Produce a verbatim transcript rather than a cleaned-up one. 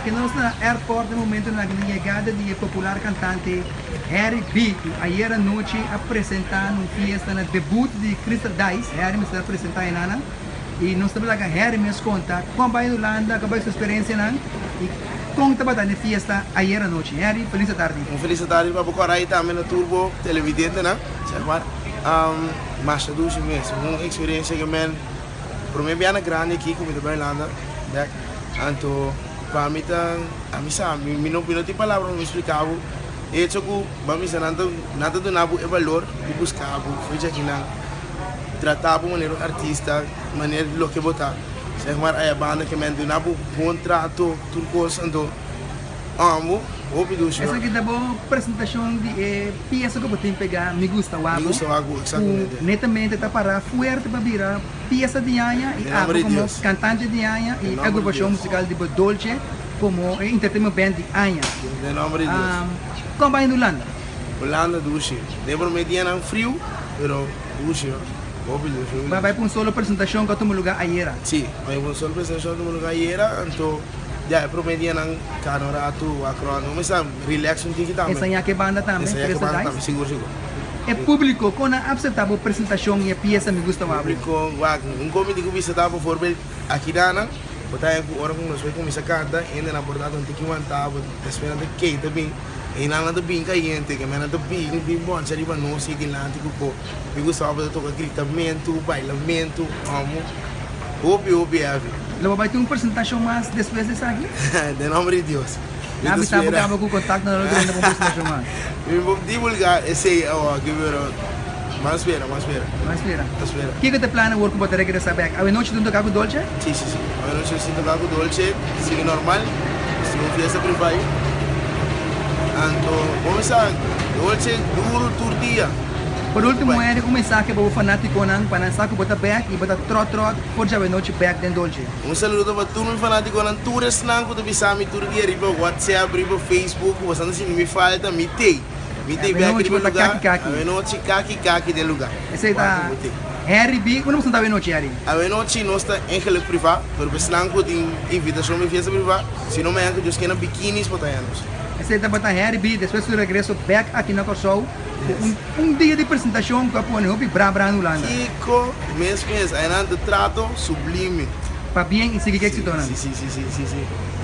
aqui nós na aeroporto no momento na chegada de popular cantante Harry B. Ayer à noite apresentar uma festa na debut de Crystal Dice. Harry me está apresentando em Nana. E nós estamos lá com Harry me conta como vai na Holanda, como vai sua experiência na e conta para a festa ayer à noite. Harry, feliz tarde. Um feliz tarde para o aí também na Turbo televidente, né? Certo? Um, mas é duas meses, uma experiência que eu para mim é grande aqui como eu Holanda. Então, para mim a mim sabe, me não me palavra me explicava. E isso que para mim nada nada do nabo é valor de buscar, foi já que não tratar de maneira artista, maneira do que botar. Sei lá, a banda que me deu nabo contrato, tudo coisa, então amo, ouvido isso. Essa aqui é uma apresentação de eh, peça que eu tenho que pegar, me gusta o Me gusta o água, exatamente. Netamente está para forte para virar peça de Anha e água como cantante de Anha e agrupação musical de Dolce como entertainment band de Anha. De nome de Deus. Um, como vai na Holanda? Holanda, duche. Lembro me dia não frio, pero duche. Vai vai para uma solo apresentação que eu tomo lugar ayer. Sim, vai para uma solo apresentação que eu tomo lugar ayer, então já é promedia nang canoratu acrono, mas sabe relax um pouquinho também. Essa é que banda também. Essa é que banda também, seguro seguro. É público quando aceitável apresentação e a peça me gusta muito. Público, um comedy que visitava por exemplo aqui dana, botar em hora com nós vai começar canta, ainda na bordada um pouquinho antava, esperando que também e na nada bem caliente, que me nada bem bem bom, já riba não sei que lá tipo pô, me gostava de tocar gritamento, bailamento, amo, ouve ouve ave. Lo vai ter uma apresentação mais depois dessa aqui? De nome de Deus. Ah, me estava com o contato na hora de uma apresentação mais. Eu vou divulgar esse aqui ver. Mas espera, mas espera. Mas espera. Mas espera. O que que te plana work para regressar back? A noite tu tocar com Dolce? Sim, sim, sim. A noite eu sinto tocar com Dolce, sigue normal. Se não fizer privado. Então, vamos lá. Dolce duro todo dia. Por último, é um mensagem para o fanático não para lançar que bota back e bota trot trot por já a noite back dentro Dolce. Um saludo para todo mundo fanático não todas não que tu bisa me todo dia riba WhatsApp, riba Facebook, você não se me falta me tem. Me tem back de lugar. A noite kaki kaki de lugar. Esse tá Harry B, quando você está vendo noite Harry? A noite nós está em aquele privado, por isso não que tem invitação me festa privada, se não me engano, eu esqueci na biquinis para anos. Esse tá para Harry B, depois do regresso back aqui na Corsol. Um, um dia de apresentação que eu ponho o Bra Bra na Holanda. Kiko, mês mês, aí não trato sublime. Para bem e seguir que se torna. Sim, sim, sim, sim, sim.